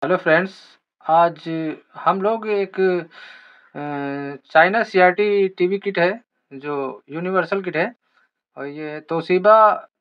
Hello friends. आज हम लोग एक चाइना सीआरटी टीवी किट है जो यूनिवर्सल किट है और ये तोशिबा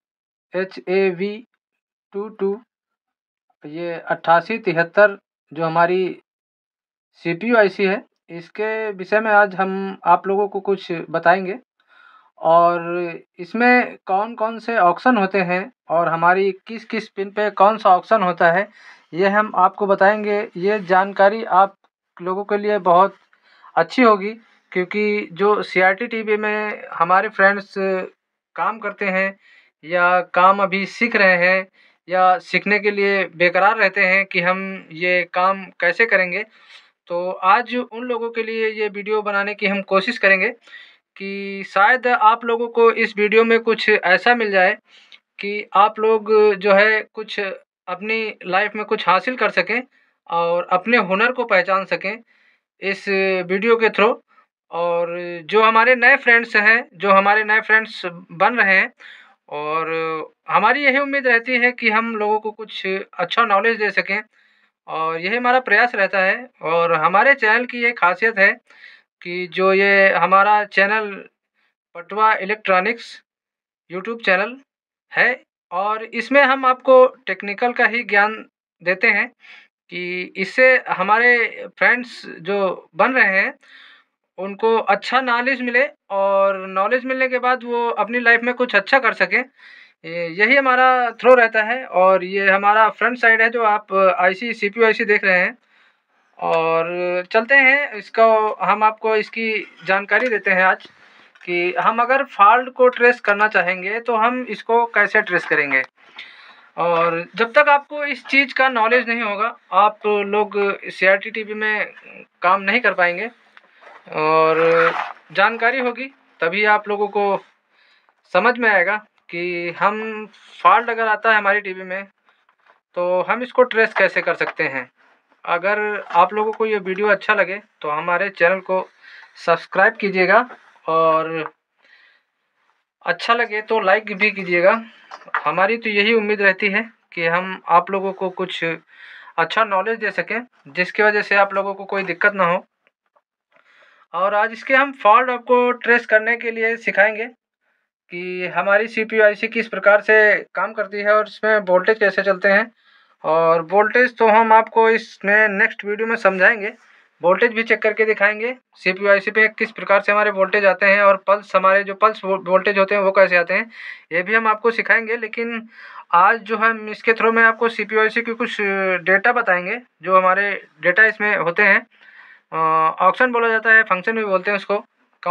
HAV22 ये 8873 जो हमारी CPU आईसी है, इसके विषय में आज हम आप लोगों को कुछ बताएंगे और इसमें कौन-कौन से ऑप्शन होते हैं और हमारी किस-किस पिन पे कौन-सा ऑप्शन होता है, ये हम आपको बताएँगे। ये जानकारी आप लोगों के लिए बहुत अच्छी होगी क्योंकि जो सीआरटी टीवी में हमारे फ्रेंड्स काम करते हैं या काम अभी सीख रहे हैं या सीखने के लिए बेकरार रहते हैं कि हम ये काम कैसे करेंगे, तो आज उन लोगों के लिए ये वीडियो बनाने की हम कोशिश करेंगे कि शायद आप लोगों को इस वीडियो में कुछ ऐसा मिल जाए कि आप लोग जो है कुछ अपनी लाइफ में कुछ हासिल कर सकें और अपने हुनर को पहचान सकें इस वीडियो के थ्रू। और जो हमारे नए फ्रेंड्स बन रहे हैं और हमारी यही उम्मीद रहती है कि हम लोगों को कुछ अच्छा नॉलेज दे सकें और यही हमारा प्रयास रहता है। और हमारे चैनल की ये खासियत है कि जो ये हमारा channel Patwa electronics YouTube channel है और इसमें हम आपको टेक्निकल का ही ज्ञान देते हैं कि इससे हमारे फ्रेंड्स जो बन रहे हैं उनको अच्छा नॉलेज मिले और नॉलेज मिलने के बाद वो अपनी लाइफ में कुछ अच्छा कर सकें। यही हमारा थ्रो रहता है और ये हमारा फ्रंट साइड है जो आप आईसी सीपीयू आईसी देख रहे हैं। और चलते हैं इसको हम आपको इसकी जानकारी देते हैं आज कि हम अगर फ़ॉल्ट को ट्रेस करना चाहेंगे तो हम इसको कैसे ट्रेस करेंगे। और जब तक आपको इस चीज़ का नॉलेज नहीं होगा, आप लोग सीआरटी टीवी में काम नहीं कर पाएँगे और जानकारी होगी तभी आप लोगों को समझ में आएगा कि हम फ़ॉल्ट अगर आता है हमारी टीवी में, तो हम इसको ट्रेस कैसे कर सकते हैं। अगर आप लोगों को ये वीडियो अच्छा लगे, तो हमारे चैनल को सब्सक्राइब कीजिएगा और अच्छा लगे तो लाइक भी कीजिएगा। हमारी तो यही उम्मीद रहती है कि हम आप लोगों को कुछ अच्छा नॉलेज दे सकें, जिसकी वजह से आप लोगों को कोई दिक्कत ना हो। और आज इसके हम फ़ॉल्ट आपको ट्रेस करने के लिए सिखाएँगे कि हमारी सीपीयू आईसी किस प्रकार से काम करती है और इसमें वोल्टेज कैसे चलते हैं। और वोल्टेज तो हम आपको इसमें नेक्स्ट वीडियो में समझाएँगे। वोल्टेज भी चेक करके दिखाएँगे, सीपीयू आईसी पे किस प्रकार से हमारे वोल्टेज आते हैं और हमारे जो पल्स वोल्टेज होते हैं वो कैसे आते हैं, ये भी हम आपको सिखाएँगे। लेकिन आज जो हम इसके थ्रू में आपको सीपीयू आईसी की कुछ डेटा बताएँगे, जो हमारे डेटा इसमें होते हैं। ऑप्शन बोला जाता है, फंक्शन भी बोलते हैं उसको।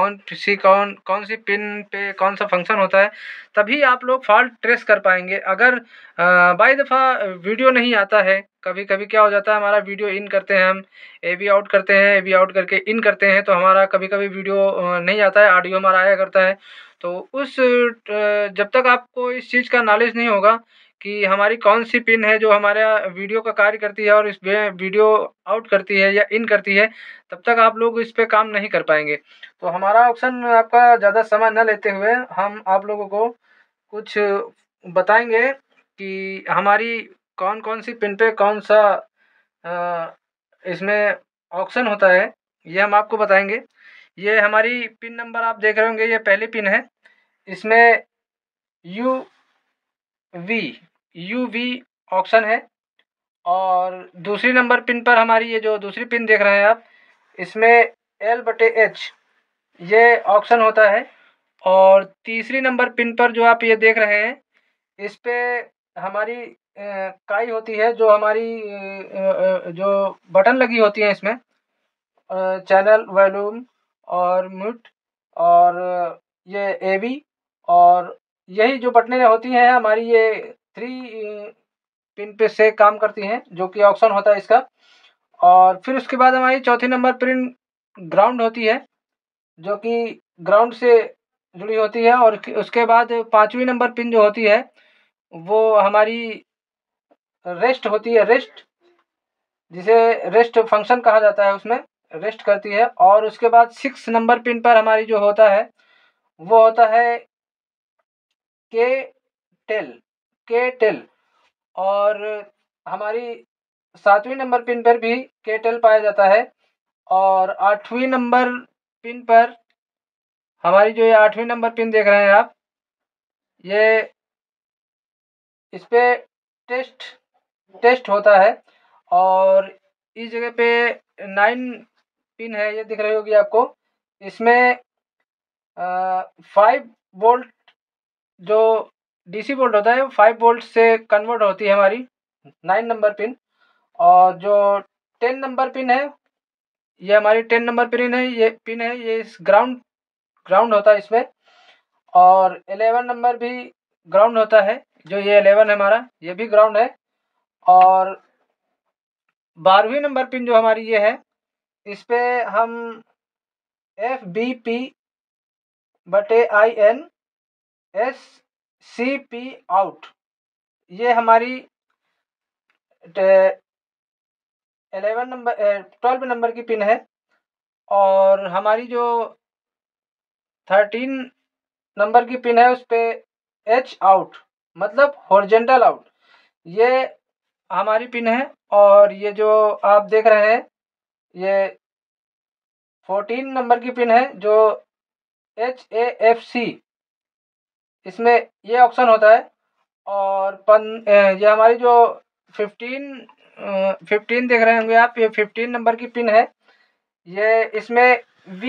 कौन सी पिन पे कौन सा फंक्शन होता है, तभी आप लोग फ़ॉल्ट ट्रेस कर पाएँगे। अगर बाई दफ़ा वीडियो नहीं आता है, कभी-कभी क्या हो जाता है हमारा वीडियो इन करते हैं हम, एवी आउट करते हैं, एवी आउट करके इन करते हैं तो हमारा कभी-कभी वीडियो नहीं आता है, ऑडियो हमारा आया करता है। तो जब तक आपको इस चीज़ का नॉलेज नहीं होगा कि हमारी कौन-सी पिन है जो हमारा वीडियो का कार्य करती है और इसमें वीडियो आउट करती है या इन करती है, तब तक आप लोग इस पे काम नहीं कर पाएँगे। तो हमारा ऑप्शन आपका ज़्यादा समय न लेते हुए हम आप लोगों को कुछ बताएँगे कि हमारी कौन-कौन सी पिन पे कौन-सा इसमें ऑप्शन होता है, ये हम आपको बताएँगे। ये हमारी पिन नंबर आप देख रहे होंगे, ये पहली पिन है। इसमें यूवी यूवी ऑप्शन है और दूसरी नंबर पिन पर हमारी ये जो दूसरी पिन देख रहे हैं आप, इसमें L/H ये ऑप्शन होता है। और तीसरी नंबर पिन पर जो आप ये देख रहे हैं, इस पे हमारी काई होती है, जो हमारी जो बटन लगी होती हैं इसमें, चैनल, वॉल्यूम और म्यूट और ये एवी और यही जो बटनें होती हैं हमारी, ये 3 पिन पे से काम करती हैं, जो कि ऑप्शन होता है इसका। और फिर उसके बाद हमारी चौथी नंबर पिन ग्राउंड होती है, जो कि ग्राउंड से जुड़ी होती है। और उसके बाद 5वीं नंबर पिन जो होती है, वो हमारी रेस्ट होती है, रेस्ट, जिसे रेस्ट फंक्शन कहा जाता है, उसमें रेस्ट करती है। और उसके बाद 6 नंबर पिन पर हमारी जो होता है, वो होता है के टेल। और हमारी 7वीं नंबर पिन पर भी K12 पाया जाता है। और 8वीं नंबर पिन पर हमारी जो ये 8वीं नंबर पिन देख रहे हैं आप, ये इस पे टेस्ट होता है। और इस जगह पे 9 पिन है, ये दिख रही होगी आपको। इसमें 5 वोल्ट जो डीसी वोल्ट होता है, 5 वोल्ट से कन्वर्ट होती है हमारी 9 नंबर पिन। और जो 10 नंबर पिन है, ये हमारी 10 नंबर पिन है, ये इस ग्राउंड होता है इसमें। और 11 नंबर भी ग्राउंड होता है, जो ये 11 है हमारा, ये भी ग्राउंड है। और 12वीं नंबर पिन जो हमारी ये है, इस पे हम FBP/IN SCP आउट, ये हमारी 12 नंबर की पिन है। और हमारी जो 13 नंबर की पिन है, उस पे H आउट मतलब हॉरिजेंटल आउट, ये हमारी पिन है। और ये जो आप देख रहे हैं, ये 14 नंबर की पिन है, जो HAFC, इसमें ये ऑप्शन होता है। और ये हमारी जो 15 देख रहे होंगे आप, ये 15 नंबर की पिन है। ये इसमें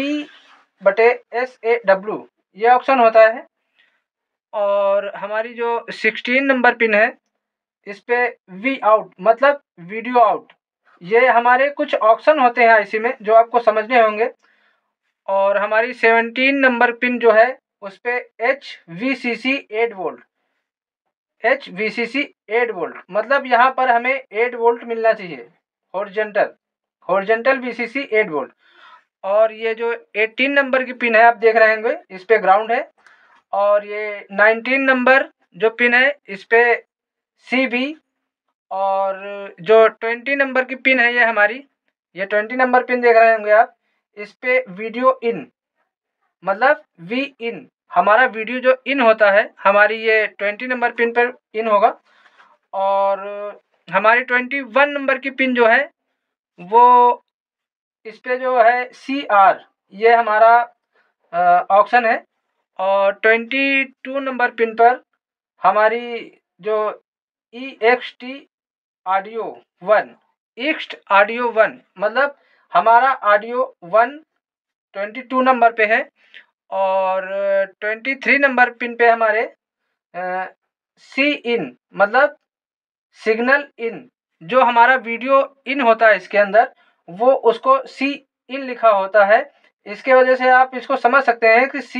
V/SAW ये ऑप्शन होता है। और हमारी जो 16 नंबर पिन है, इस पे V आउट मतलब वीडियो आउट, ये हमारे कुछ ऑप्शन होते हैं आईसी में जो आपको समझने होंगे। और हमारी 17 नंबर पिन जो है, उस पे HVCC 8 वोल्ट, HVCC 8 वोल्ट मतलब यहाँ पर हमें 8 वोल्ट मिलना चाहिए, हॉरिजेंटल VCC 8 वोल्ट। और ये जो 18 नंबर की पिन है आप देख रहे होंगे, इस पे ग्राउंड है। और ये 19 नंबर जो पिन है, इस पे CB। और जो 20 नंबर की पिन है, ये हमारी, ये 20 नंबर पिन देख रहे होंगे आप, इस पे वीडियो इन मतलब V इन, हमारा वीडियो जो इन होता है, हमारी ये 20 नंबर पिन पर इन होगा। और हमारी 21 नंबर की पिन जो है, वो इस पे जो है CR, ये हमारा ऑप्शन है। और 22 नंबर पिन पर हमारी जो EXT ऑडियो 1, EXT ऑडियो 1 मतलब हमारा ऑडियो 1 22 नंबर पे है। और 23 नंबर पिन पे हमारे C इन मतलब सिग्नल इन, जो हमारा वीडियो इन होता है इसके अंदर, वो उसको C इन लिखा होता है। इसके वजह से आप इसको समझ सकते हैं कि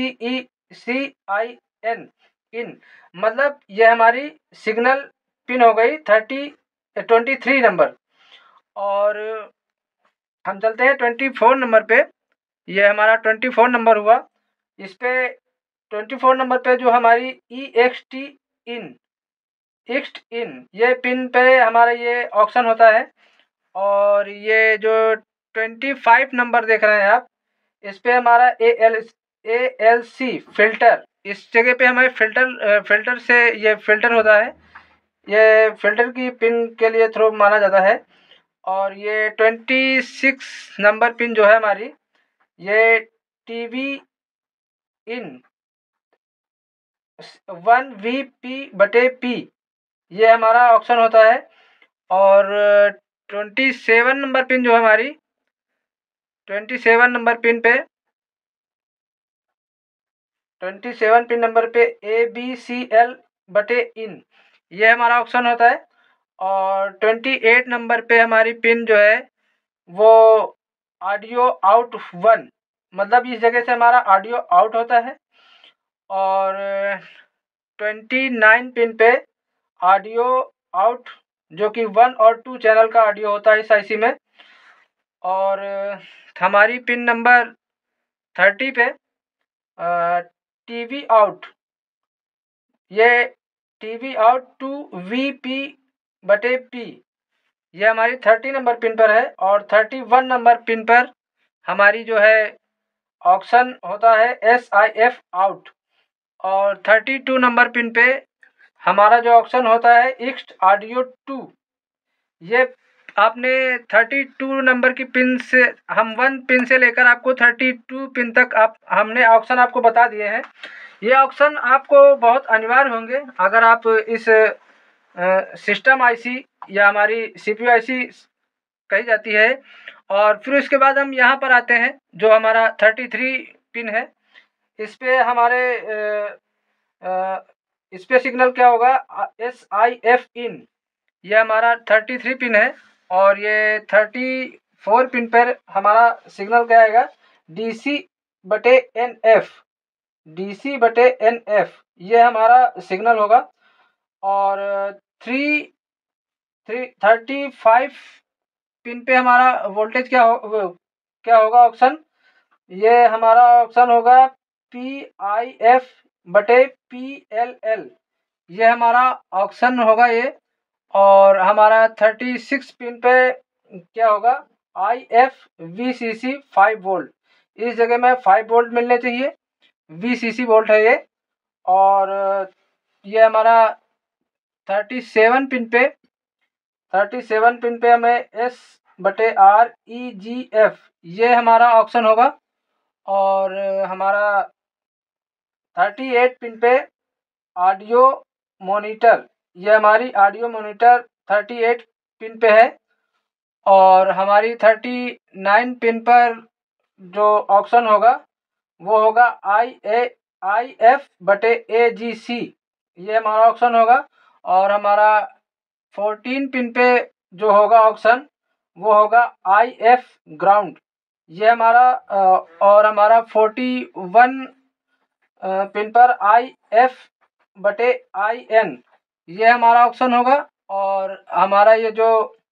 CIN इन मतलब ये हमारी सिग्नल पिन हो गई 23 नंबर। और हम चलते हैं 24 नंबर पे, ये हमारा 24 नंबर हुआ। इस पे 24 नंबर पे जो हमारी EXT इन, ये पिन पे हमारा ये ऑप्शन होता है। और ये जो 25 नंबर देख रहे हैं आप, इस पे हमारा ALC फिल्टर, इस जगह पे हमारे फिल्टर से ये फिल्टर होता है, ये फिल्टर की पिन के लिए थ्रू माना जाता है। और ये 26 नंबर पिन जो है हमारी, ये TV इन 1VP/P, ये हमारा ऑप्शन होता है। और 27 नंबर पिन जो है हमारी, 27 नंबर पिन पे 27 पिन नंबर पे ABCL/इन, ये हमारा ऑप्शन होता है। और 28 नंबर पे हमारी पिन जो है, वो ऑडियो आउट 1 मतलब इस जगह से हमारा ऑडियो आउट होता है। और 29 पिन पे ऑडियो आउट, जो कि 1 और 2 चैनल का ऑडियो होता है इस आईसी में। और हमारी पिन नंबर 30 पे टीवी आउट, ये टीवी आउट 2VP/P, ये हमारी 30 नंबर पिन पर है। और 31 नंबर पिन पर हमारी जो है ऑप्शन होता है SIF आउट। और 32 नंबर पिन पे हमारा जो ऑप्शन होता है EXT ऑडियो 2, ये आपने 32 नंबर की पिन से, हम 1 पिन से लेकर आपको 32 पिन तक हमने ऑप्शन आपको बता दिए हैं। ये ऑप्शन आपको बहुत अनिवार्य होंगे अगर आप इस सिस्टम आईसी या हमारी सीपीयू आईसी कही जाती है। और फिर उसके बाद हम यहाँ पर आते हैं, जो हमारा 33 पिन है। इस पे हमारे इस पे सिग्नल क्या होगा, SIF इन, ये हमारा 33 पिन है। और ये 34 पिन पर हमारा सिग्नल क्या आएगा, DC/NF, DC/NF, ये हमारा सिग्नल होगा। और 35 पिन पे हमारा वोल्टेज क्या होगा ऑप्शन, ये हमारा ऑप्शन होगा PIF/PLL, ये हमारा ऑप्शन होगा ये। और हमारा 36 पिन पे क्या होगा, IF/VCC 5 वोल्ट, इस जगह में 5 वोल्ट मिलने चाहिए, VCC वोल्ट है ये। और ये हमारा 37 पिन पे हमें S/REGF, ये हमारा ऑप्शन होगा। और हमारा 38 पिन पे ऑडियो मॉनिटर, ये हमारी ऑडियो मॉनिटर 38 पिन पे है। और हमारी 39 पिन पर जो ऑप्शन होगा वो होगा IF/AGC, ये हमारा ऑप्शन होगा। और हमारा 14 पिन पे जो होगा ऑप्शन वो होगा IF ग्राउंड, ये हमारा और हमारा 41 पिन पर IF/IN, ये हमारा ऑप्शन होगा। और हमारा ये जो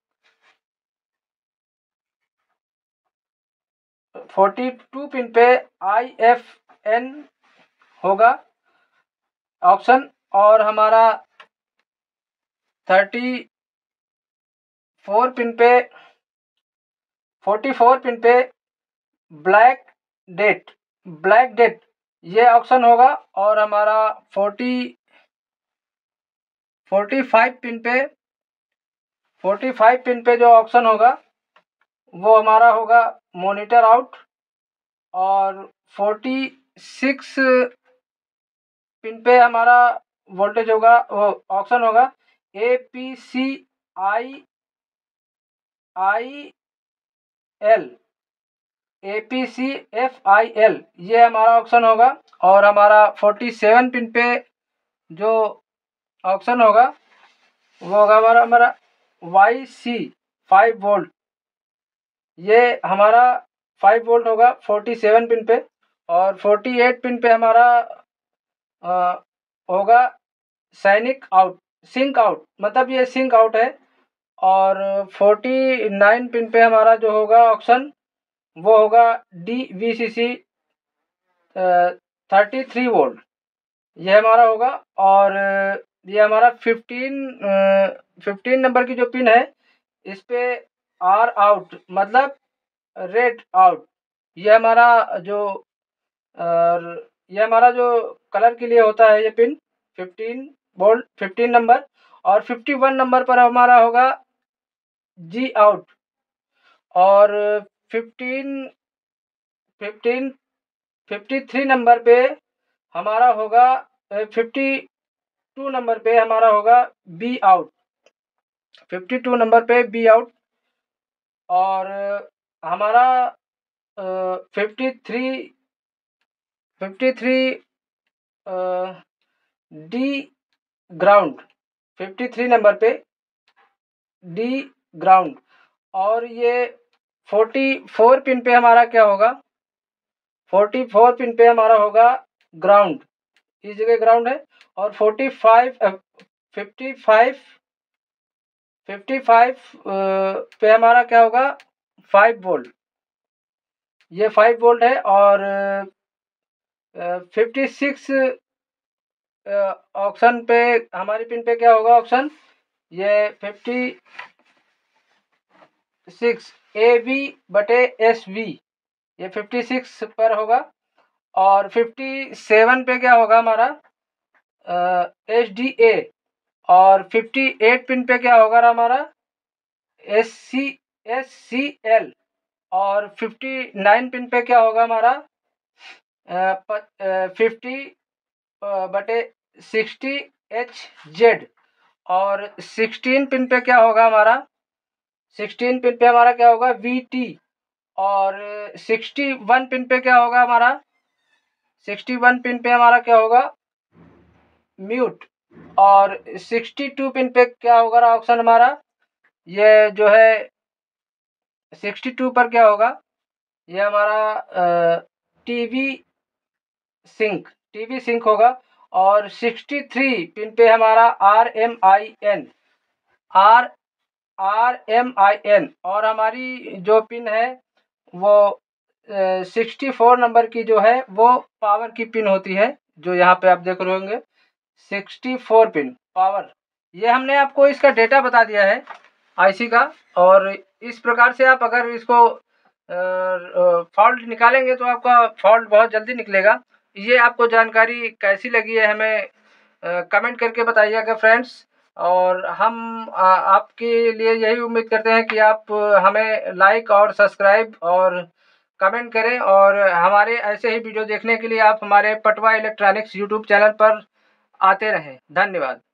42 पिन पे IFN होगा ऑप्शन। और हमारा 44 पिन पे ब्लैक डेट, ये ऑप्शन होगा। और हमारा 45 पिन पे जो ऑप्शन होगा वो हमारा होगा मॉनिटर आउट। और 46 पिन पे हमारा वोल्टेज होगा, वो ऑप्शन होगा APCIL, APCFIL, ये हमारा ऑप्शन होगा। और हमारा 47 पिन पे जो ऑप्शन होगा वो होगा हमारा YC 5 वोल्ट, ये हमारा 5 वोल्ट होगा 47 पिन पे। और 48 पिन पे हमारा होगा सिंक आउट, मतलब ये सिंक आउट है। और 49 पिन पे हमारा जो होगा ऑप्शन वो होगा DVCC 33 वोल्ट, ये हमारा होगा। और ये हमारा 15 नंबर की जो पिन है इस पे R आउट, मतलब रेड आउट, ये हमारा जो कलर के लिए होता है ये पिन 15 वोल्ट 15 नंबर। और 51 नंबर पर हमारा होगा G आउट। और 53 नंबर पे हमारा होगा 52 नंबर पे हमारा होगा B आउट, 52 नंबर पे B आउट। और हमारा 53 D ग्राउंड, 53 नंबर पे D ग्राउंड। और ये 44 पिन पे हमारा क्या होगा, 44 पिन पे हमारा होगा ग्राउंड, इस जगह ग्राउंड है। और 55 पे हमारा क्या होगा 5 वोल्ट, ये 5 वोल्ट है। और 56 ऑप्शन पे हमारी पिन पे क्या होगा ऑप्शन, ये 56 AB/SV, ये 56 पर होगा। और 57 पे क्या होगा हमारा SDA। और 58 पिन पे क्या होगा हमारा SCL और 59 पिन पे क्या होगा हमारा 50/60HZ और 16 पिन पे क्या होगा हमारा 16 पिन पे हमारा क्या होगा VT और 61 पिन पे क्या होगा हमारा 61 पिन पे हमारा क्या होगा म्यूट और 62 पिन पे क्या होगा ऑप्शन हमारा ये जो है 62 पर क्या होगा ये हमारा टीवी सिंक होगा और 63 पिन पे हमारा RMIN और हमारी जो पिन है वो 64 नंबर की जो है वो पावर की पिन होती है जो यहाँ पे आप देख रहे होंगे 64 पिन पावर। ये हमने आपको इसका डेटा बता दिया है आईसी का और इस प्रकार से आप अगर इसको फॉल्ट निकालेंगे तो आपका फॉल्ट बहुत जल्दी निकलेगा। ये आपको जानकारी कैसी लगी है हमें कमेंट करके बताइएगा फ्रेंड्स और हम आपके लिए यही उम्मीद करते हैं कि आप हमें लाइक और सब्सक्राइब और कमेंट करें और हमारे ऐसे ही वीडियो देखने के लिए आप हमारे पटवा इलेक्ट्रॉनिक्स यूट्यूब चैनल पर आते रहें। धन्यवाद।